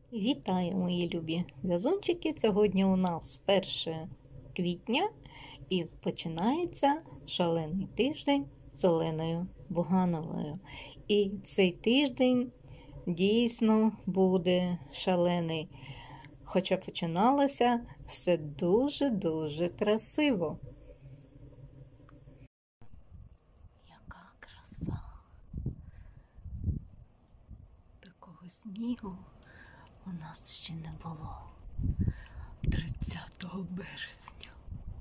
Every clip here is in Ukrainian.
Вітаю, мої любі в'язунчики! Сьогодні у нас 1 квітня і починається шалений тиждень з Оленою Бугановою. І цей тиждень дійсно буде шалений, хоча починалося все дуже-дуже красиво. Яка краса! Такого снігу у нас ще не було 30 березня.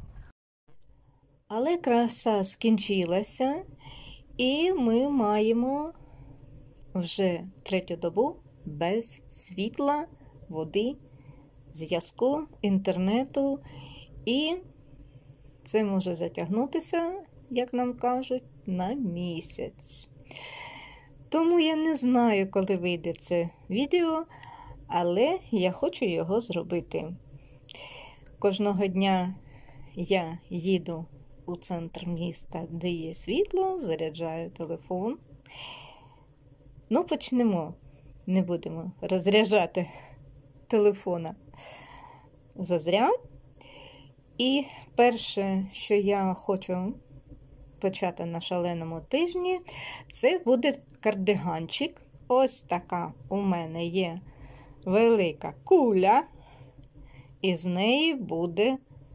Але краса скінчилася, і ми маємо вже 3-ю добу без світла, води, зв'язку, інтернету. І це може затягнутися, як нам кажуть, на місяць. Тому я не знаю, коли вийде це відео, але я хочу його зробити. Кожного дня я їду у центр міста, де є світло, заряджаю телефон. Ну, почнемо. Не будемо розряджати телефона зазря. І перше, що я хочу почати на шаленому тижні, це буде кардиганчик. Ось така у мене є велика куля, і з неї буде,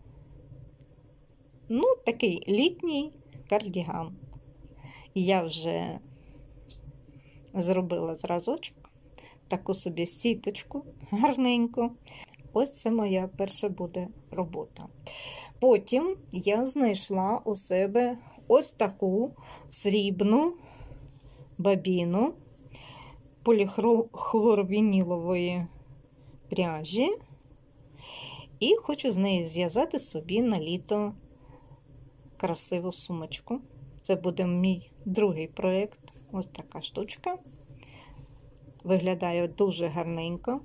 такий літній кардиган. Я вже зробила зразочок, таку собі сіточку гарненьку. Ось це моя перша буде робота. Потім я знайшла у себе ось таку срібну бабіну поліхлорвінілової пряжі. І хочу з неї зв'язати собі на літо красиву сумочку. Це буде мій другий проєкт. Ось така штучка. Виглядає дуже гарненько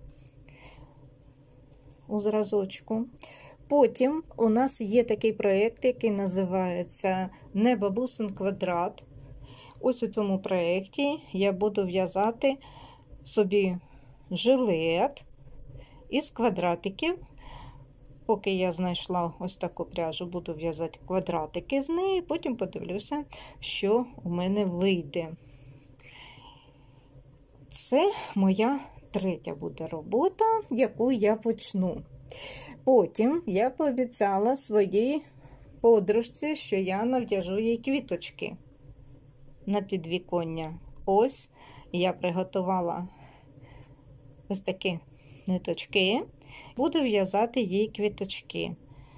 у зразочку. Потім у нас є такий проєкт, який називається «Не бабусин квадрат». Ось у цьому проєкті я буду в'язати собі жилет із квадратиків. Поки я знайшла ось таку пряжу, буду в'язати квадратики з неї, потім подивлюся, що у мене вийде. Це моя 3-я буде робота, яку я почну. Потім я пообіцяла своїй подружці, що я нав'яжу їй квіточки на підвіконня. Ось я приготувала ось такі ниточки. Буду в'язати їй квіточки.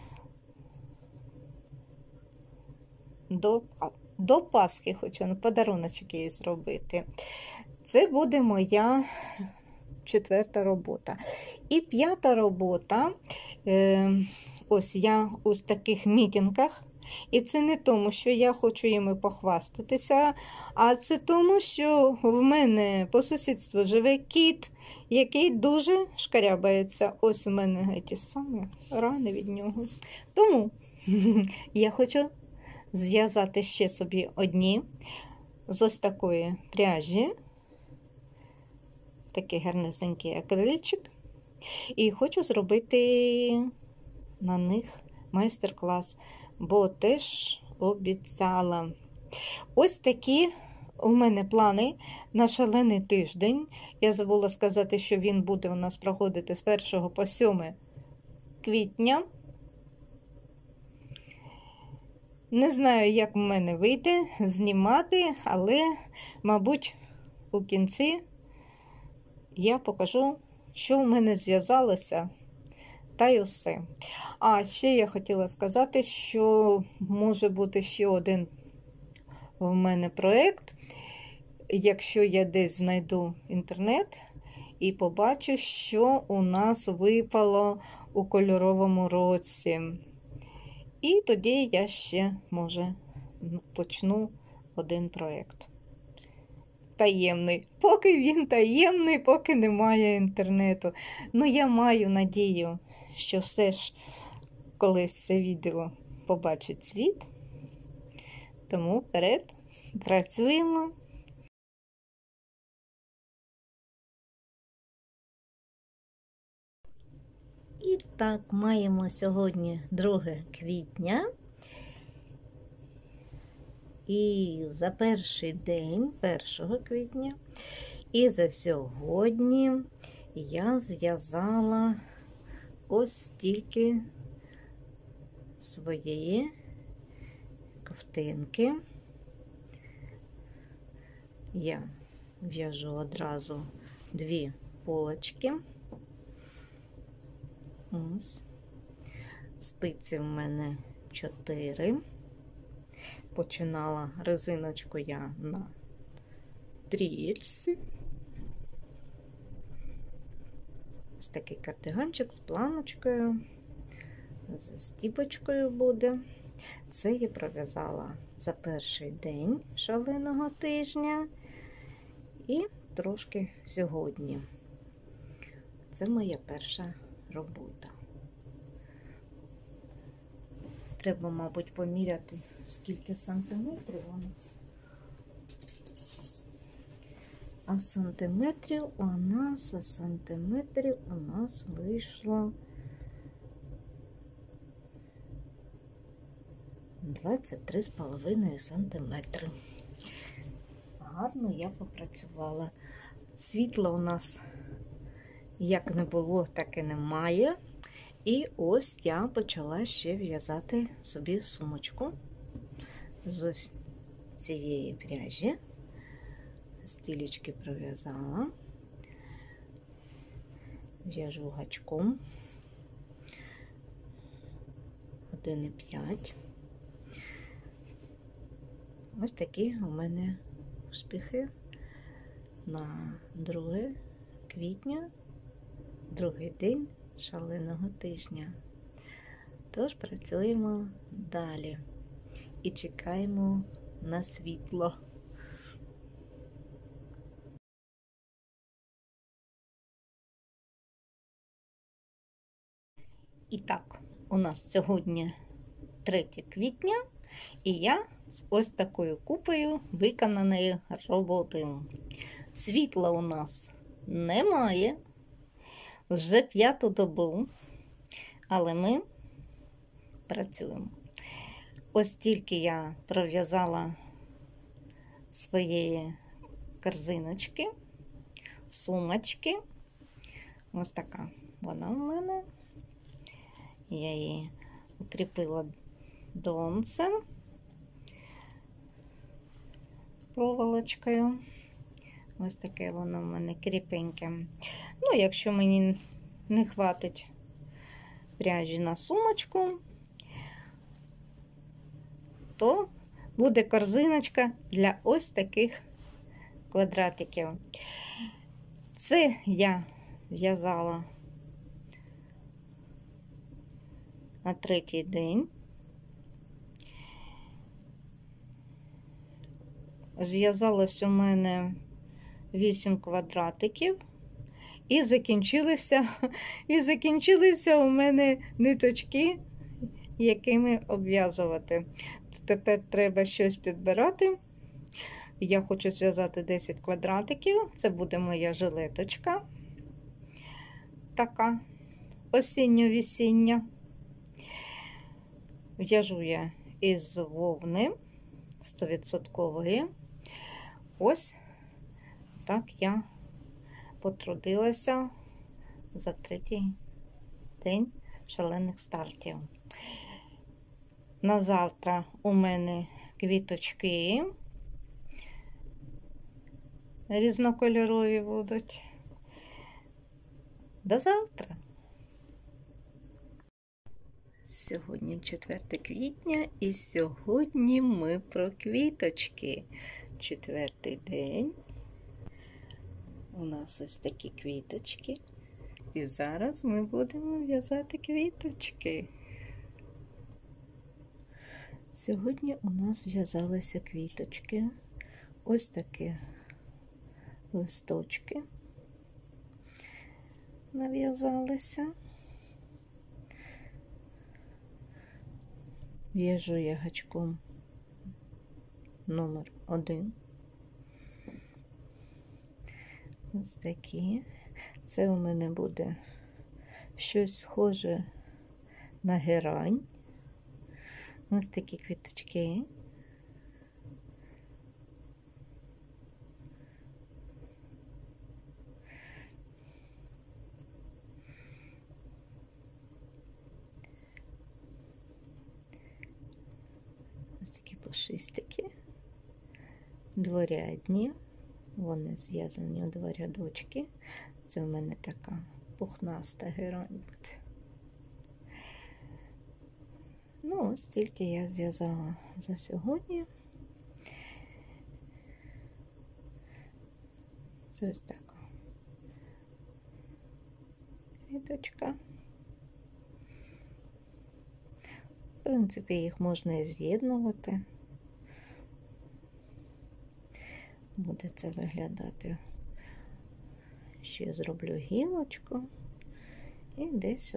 До Пасхи хочу подаруночок їй зробити. Це буде моя 4-та робота. І 5-та робота, ось я у таких мітингах. І це не тому, що я хочу їм похвастатися, а це тому, що в мене по сусідству живе кіт, який дуже шкарябається. Ось у мене ті самі рани від нього. Тому я хочу зв'язати ще собі одні з ось такої пряжі. Такий гарнесенький акрильчик. І хочу зробити на них майстер-клас, бо теж обіцяла. Ось такі у мене плани на шалений тиждень. Я забула сказати, що він буде у нас проходити з 1 по 7 квітня. Не знаю, як в мене вийде знімати, але, мабуть, у кінці я покажу, що в мене зв'язалося, та й усе. А ще я хотіла сказати, що може бути ще один в мене проєкт, якщо я десь знайду інтернет і побачу, що у нас випало у кольоровому році. І тоді я ще, може, почну один проєкт. Таємний. Поки він таємний, поки немає інтернету. Я маю надію, що все ж колись це відео побачить світ. Тому вперед, працюємо. І так, маємо сьогодні 2 квітня. І за перший день 1 квітня, і за сьогодні я зв'язала ось стільки своєї ковтинки. Я в'яжу одразу 2 полочки. Ось. Спиці в мене 4. Починала резиночку я на трільці. Ось такий кардиганчик з планочкою, з стіпочкою буде. Це я пров'язала за перший день шаленого тижня і трошки сьогодні. Це моя перша робота. Треба, мабуть, поміряти, скільки сантиметрів у нас. А сантиметрів у нас вийшло 23,5 сантиметри. Гарно я попрацювала. Світла у нас як не було, так і немає. І ось я почала ще в'язати собі сумочку з ось цієї пряжі. Стілечки пров'язала. В'яжу гачком 1,5. Ось такі у мене успіхи на 2 квітня, другий день шаленого тижня. Тож працюємо далі і чекаємо на світло. І так, у нас сьогодні 3 квітня, і я з ось такою купою виконаної роботи. Світла у нас немає, вже 5-ту добу, але ми працюємо. Ось тільки я пров'язала своєї корзиночки, сумочки. Ось така вона у мене. Я її укріпила донцем, проволочкою. Ось таке воно в мене кріпеньке. Ну, якщо мені не хватить пряжі на сумочку, то буде корзиночка для ось таких квадратиків. Це я в'язала на 3-й день. Зв'язалось у мене 8 квадратиків і закінчилися у мене ниточки, якими обв'язувати. Тепер треба щось підбирати. Я хочу зв'язати 10 квадратиків. Це буде моя жилеточка. Така осінньо-весіння. В'яжу я із вовни 100%. Ось так я потрудилася за 3-й день шалених стартів. На завтра у мене квіточки різнокольорові будуть. До завтра! Сьогодні 4 квітня і сьогодні ми про квіточки. 4-й день. У нас ось такі квіточки. І зараз ми будемо в'язати квіточки. Сьогодні у нас в'язалися квіточки. Ось такі листочки нав'язалися. В'яжу я гачком номер 1. Ось такі. Це у мене буде щось схоже на герань. Ось такі квіточки. Ось такі пушистики, дворядні, вони зв'язані у два рядочки. Це в мене така пухнаста герань. Ну, ось тільки я зв'язала за сьогодні. Це ось така квіточка. В принципі, їх можна і з'єднувати. Буде це виглядати. Ще зроблю гілочку. І десь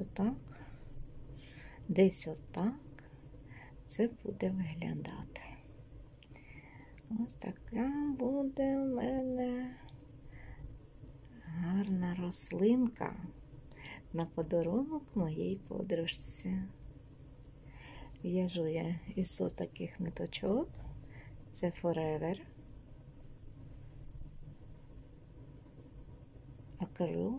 отак це буде виглядати. Ось така буде в мене гарна рослинка на подарунок моїй подружці. В'яжу я із ось таких ниточок. Це Forever акрил.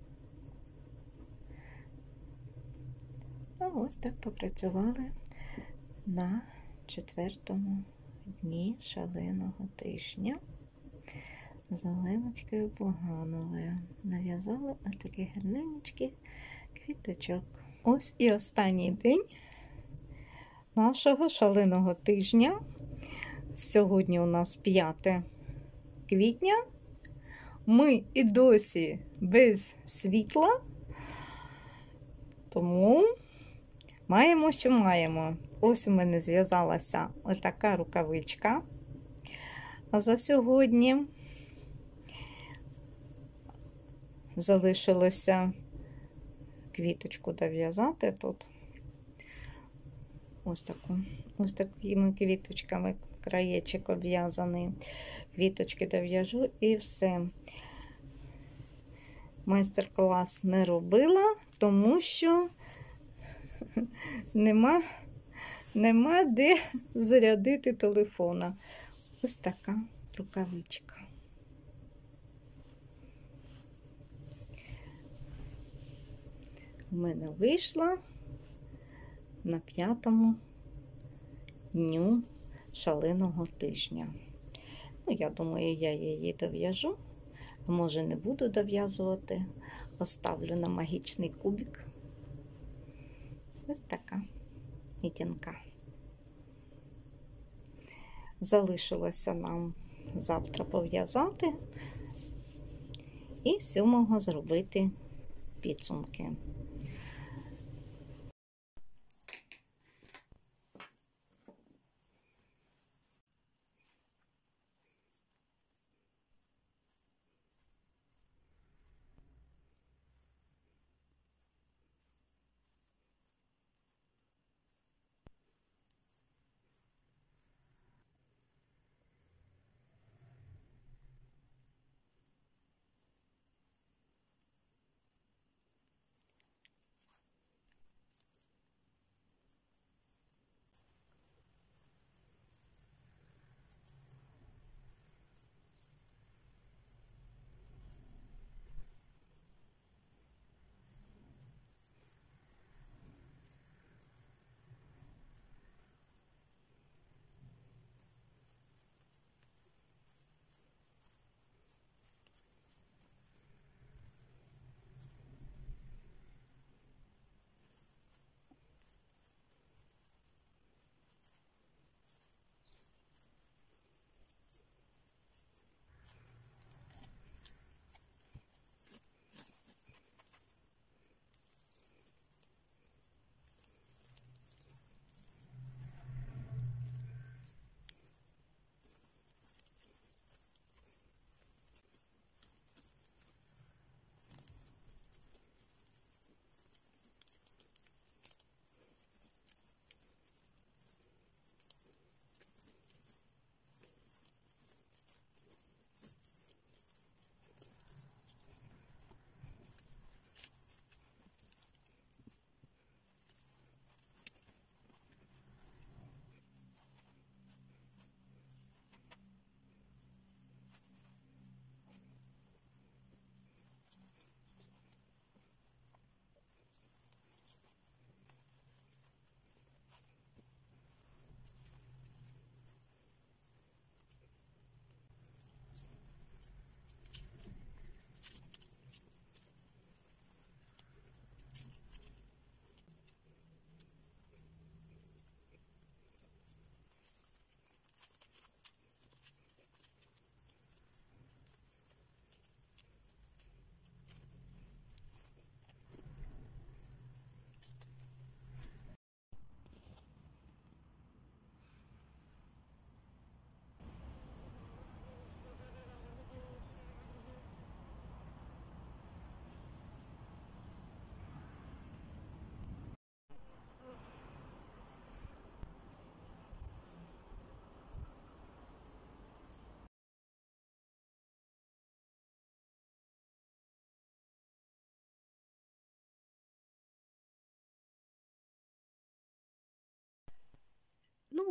А ось так попрацювали на 4-му дні шаленого тижня з Оленочкою Богановою. Нав'язали ось такі гарненькі квіточок. Ось і останній день нашого шаленого тижня. Сьогодні у нас 5 квітня. Ми і досі без світла, тому маємо, що маємо. Ось у мене зв'язалася отака рукавичка. А за сьогодні залишилося квіточку дов'язати тут. Ось такими квіточками краєчок обв'язаний. Квіточки дов'яжу і все. Майстер-клас не робила, тому що нема де зарядити телефона. Ось така рукавичка. У мене вийшла на 5-му дню шаленого тижня. Ну, я думаю, я її дов'яжу. Може, не буду дов'язувати. Оставлю на магічний кубик. Ось така мітінка. Залишилося нам завтра пов'язати і 7-го зробити підсумки.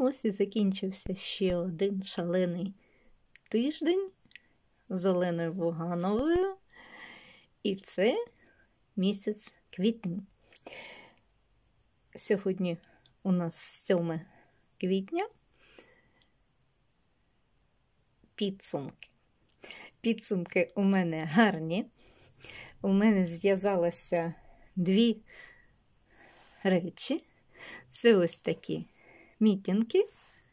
ось і закінчився ще один шалений тиждень з Оленою Бугановою. І це місяць квітень. Сьогодні у нас 7 квітня. Підсумки. Підсумки у мене гарні. У мене зв'язалося 2 речі. Це ось такі мітинки,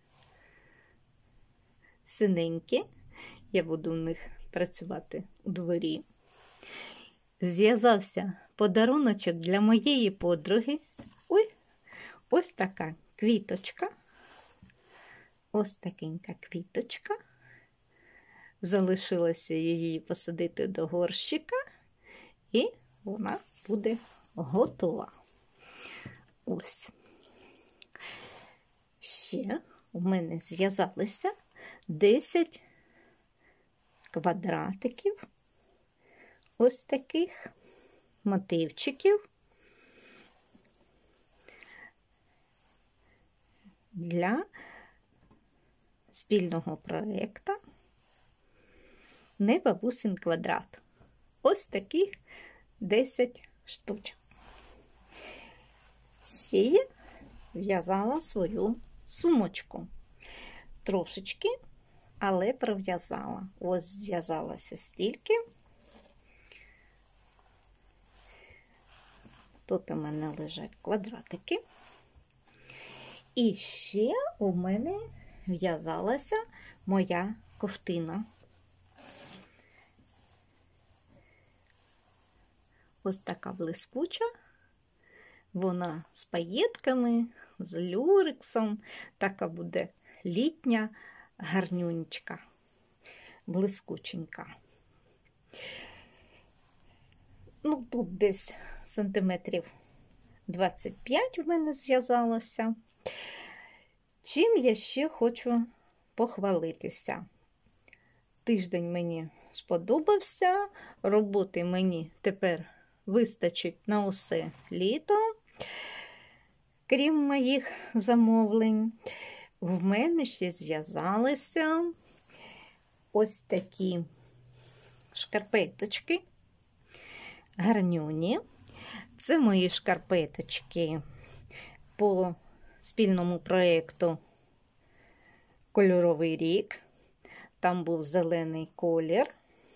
синенькі. Я буду в них працювати у дворі. Зв'язався подаруночок для моєї подруги. Ой, ось така квіточка. Ось такенька квіточка. Залишилося її посадити до горщика, і вона буде готова. Ось. Ще у мене зв'язалися 10 квадратиків. Ось таких мотивчиків для спільного проєкту «Не бабусин квадрат». Ось таких 10 штучок. Ще я в'язала свою сумочку. Трошечки, але пров'язала. Ось зв'язалося стільки. Тут у мене лежать квадратики. І ще у мене в'язалася моя ковтина. Ось така блискуча. Вона з паєтками, з люрексом. Така буде літня гарнюнечка, блискученька. Ну, тут десь сантиметрів 25 у мене зв'язалося. Чим я ще хочу похвалитися? Тиждень мені сподобався, роботи мені тепер вистачить на усе літо, крім моїх замовлень. В мене ще зв'язалися ось такі шкарпеточки, гарнюні. Це мої шкарпеточки по спільному проєкту «Кольоровий рік». Там був зелений колір.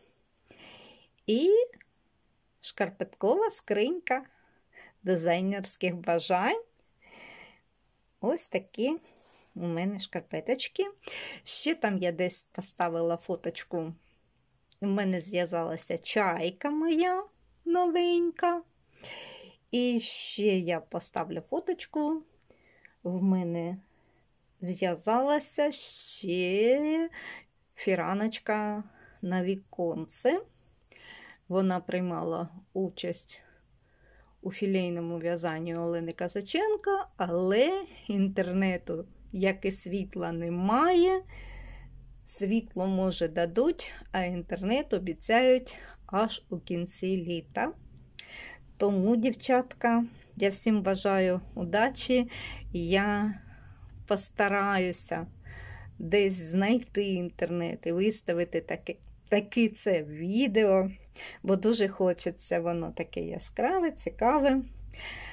І шкарпеткова скринька дизайнерських бажань. Ось такі у мене шкарпеточки. Ще там я десь поставила фоточку. У мене зв'язалася чайка моя новенька. І ще я поставлю фоточку. В мене зв'язалася ще фіраночка на віконце. Вона приймала участь у філейному в'язанні Олени Казаченко, але інтернету, як і світла, немає. Світло, може, дадуть, а інтернет обіцяють аж у кінці літа. Тому, дівчатка, я всім бажаю удачі. Я постараюся десь знайти інтернет і виставити таке це відео, бо дуже хочеться, воно таке яскраве, цікаве.